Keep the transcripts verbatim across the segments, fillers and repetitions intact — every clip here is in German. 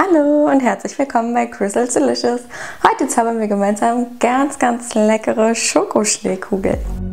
Hallo und herzlich willkommen bei Crystal Delicious. Heute zaubern wir gemeinsam ganz, ganz leckere Schokoschneekugeln.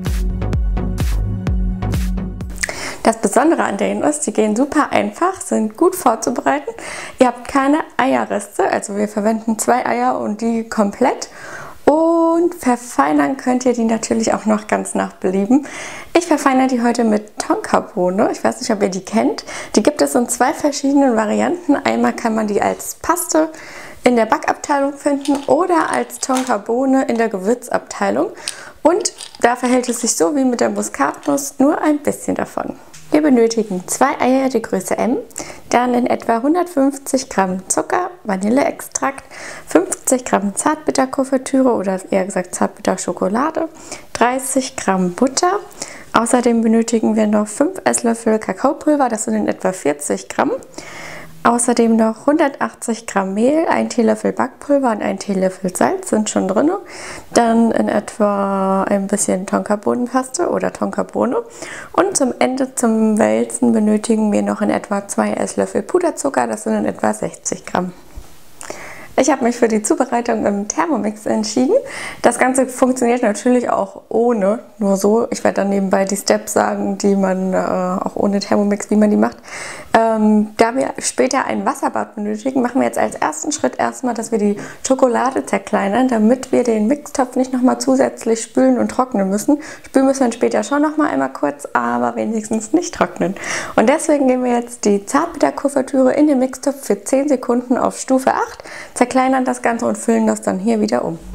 Das Besondere an denen ist, die gehen super einfach, sind gut vorzubereiten. Ihr habt keine Eierreste, also wir verwenden zwei Eier und die komplett. Und verfeinern könnt ihr die natürlich auch noch ganz nach Belieben. Ich verfeinere die heute mit Tonkabohne. Ich weiß nicht, ob ihr die kennt. Die gibt es in zwei verschiedenen Varianten. Einmal kann man die als Paste in der Backabteilung finden oder als Tonkabohne in der Gewürzabteilung. Und da verhält es sich so wie mit der Muskatnuss, nur ein bisschen davon. Wir benötigen zwei Eier, die Größe M, dann in etwa hundertfünfzig Gramm Zucker, Vanilleextrakt, fünfzig Gramm Zartbitterkuvertüre oder eher gesagt Zartbitterschokolade, dreißig Gramm Butter. Außerdem benötigen wir noch fünf Esslöffel Kakaopulver, das sind in etwa vierzig Gramm. Außerdem noch hundertachtzig Gramm Mehl, ein Teelöffel Backpulver und ein Teelöffel Salz sind schon drin. Dann in etwa ein bisschen Tonkabohnenpaste oder Tonkabohne. Und zum Ende zum Wälzen benötigen wir noch in etwa zwei Esslöffel Puderzucker, das sind in etwa sechzig Gramm. Ich habe mich für die Zubereitung im Thermomix entschieden. Das Ganze funktioniert natürlich auch ohne, nur so. Ich werde dann nebenbei die Steps sagen, die man äh, auch ohne Thermomix, wie man die macht. Ähm, da wir später ein Wasserbad benötigen, machen wir jetzt als ersten Schritt erstmal, dass wir die Schokolade zerkleinern, damit wir den Mixtopf nicht nochmal zusätzlich spülen und trocknen müssen. Spülen müssen wir später schon nochmal einmal kurz, aber wenigstens nicht trocknen. Und deswegen geben wir jetzt die Zartbitterkuvertüre in den Mixtopf für zehn Sekunden auf Stufe acht. Zerkleinern das Ganze und füllen das dann hier wieder um.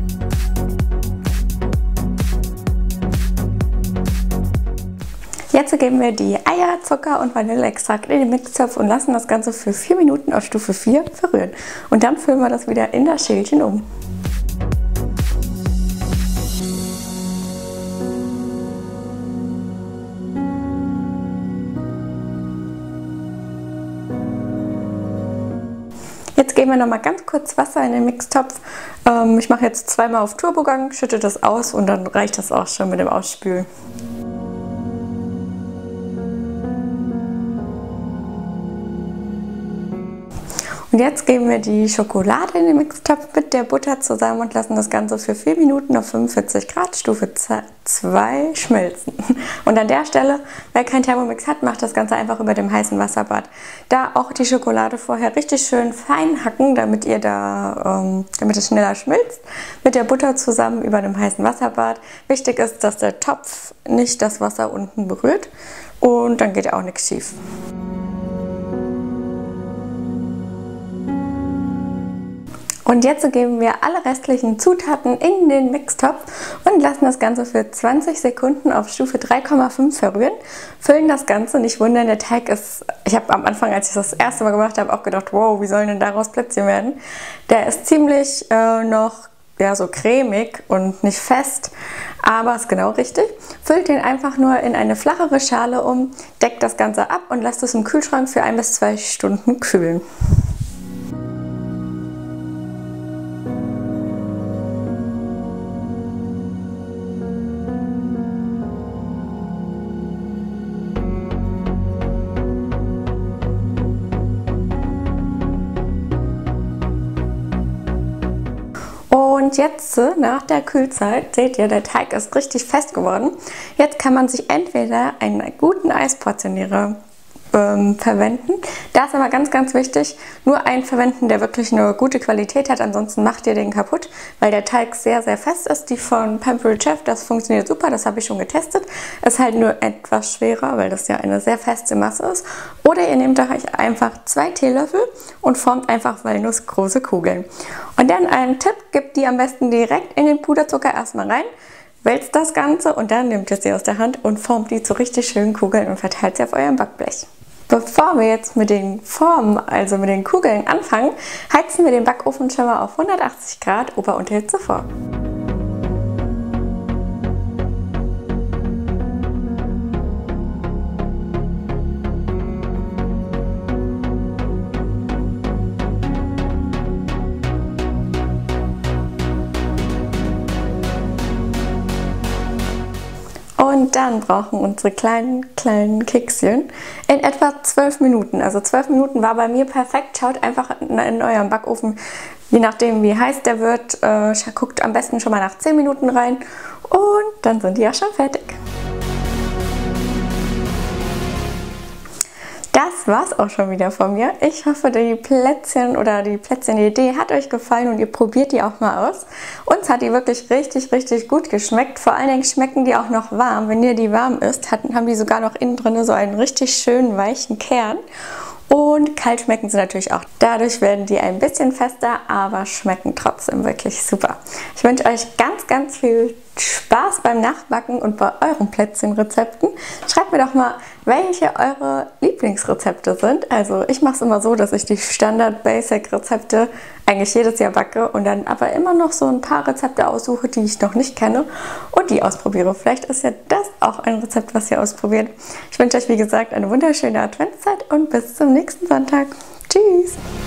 Jetzt geben wir die Eier, Zucker und Vanilleextrakt in den Mixtopf und lassen das Ganze für vier Minuten auf Stufe vier verrühren. Und dann füllen wir das wieder in das Schälchen um. Jetzt geben wir noch mal ganz kurz Wasser in den Mixtopf. Ähm, ich mache jetzt zweimal auf Turbogang, schütte das aus und dann reicht das auch schon mit dem Ausspülen. Und jetzt geben wir die Schokolade in den Mixtopf mit der Butter zusammen und lassen das Ganze für vier Minuten auf fünfundvierzig Grad Stufe zwei schmelzen. Und an der Stelle, wer keinen Thermomix hat, macht das Ganze einfach über dem heißen Wasserbad. Da auch die Schokolade vorher richtig schön fein hacken, damit ihr da, ähm, damit es schneller schmilzt. Mit der Butter zusammen über dem heißen Wasserbad. Wichtig ist, dass der Topf nicht das Wasser unten berührt und dann geht auch nichts schief. Und jetzt geben wir alle restlichen Zutaten in den Mixtopf und lassen das Ganze für zwanzig Sekunden auf Stufe drei Komma fünf verrühren. Füllen das Ganze, nicht wundern, der Teig ist, ich habe am Anfang, als ich das das erste Mal gemacht habe, auch gedacht, wow, wie sollen denn daraus Plätzchen werden? Der ist ziemlich äh, noch ja, so cremig und nicht fest, aber ist genau richtig. Füllt den einfach nur in eine flachere Schale um, deckt das Ganze ab und lasst es im Kühlschrank für ein bis zwei Stunden kühlen. Und jetzt, nach der Kühlzeit, seht ihr, der Teig ist richtig fest geworden. Jetzt kann man sich entweder einen guten Eisportionierer ähm, verwenden. Da ist aber ganz, ganz wichtig, nur einen verwenden, der wirklich eine gute Qualität hat. Ansonsten macht ihr den kaputt, weil der Teig sehr, sehr fest ist. Die von Pampered Chef, das funktioniert super, das habe ich schon getestet. Ist halt nur etwas schwerer, weil das ja eine sehr feste Masse ist. Oder ihr nehmt euch einfach zwei Teelöffel und formt einfach walnussgroße Kugeln. Und dann ein Tipp, gebt die am besten direkt in den Puderzucker erstmal rein, wälzt das Ganze und dann nehmt ihr sie aus der Hand und formt die zu richtig schönen Kugeln und verteilt sie auf eurem Backblech. Bevor wir jetzt mit den Formen, also mit den Kugeln anfangen, heizen wir den Backofen schon mal auf hundertachtzig Grad Ober-Unterhitze vor. Und Und dann brauchen unsere kleinen, kleinen Kekschen in etwa zwölf Minuten. Also zwölf Minuten war bei mir perfekt. Schaut einfach in, in eurem Backofen, je nachdem wie heiß der wird, äh, guckt am besten schon mal nach zehn Minuten rein und dann sind die ja schon fertig. Das war's auch schon wieder von mir. Ich hoffe, die Plätzchen oder die Plätzchen-Idee hat euch gefallen und ihr probiert die auch mal aus. Uns hat die wirklich richtig, richtig gut geschmeckt. Vor allen Dingen schmecken die auch noch warm. Wenn ihr die warm isst, haben die sogar noch innen drin so einen richtig schönen, weichen Kern. Und kalt schmecken sie natürlich auch. Dadurch werden die ein bisschen fester, aber schmecken trotzdem wirklich super. Ich wünsche euch ganz, ganz viel Spaß beim Nachbacken und bei euren Plätzchenrezepten. Schreibt mir doch mal, welche eure Lieblingsrezepte sind. Also ich mache es immer so, dass ich die Standard-Basic-Rezepte eigentlich jedes Jahr backe und dann aber immer noch so ein paar Rezepte aussuche, die ich noch nicht kenne und die ausprobiere. Vielleicht ist ja das auch ein Rezept, was ihr ausprobiert. Ich wünsche euch, wie gesagt, eine wunderschöne Adventszeit und bis zum nächsten Sonntag. Tschüss!